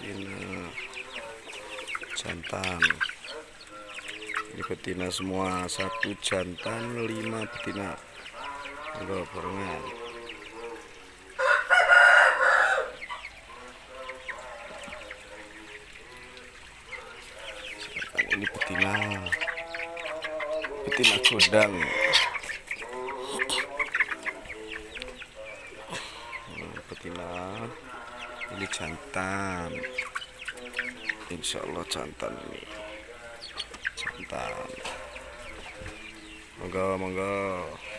betina jantan. Ini betina semua, 1 jantan 5 betina. Udah barengan. Ini betina gondang. Betina ini jantan. Insya Allah jantan ini. Jantan. Monggo.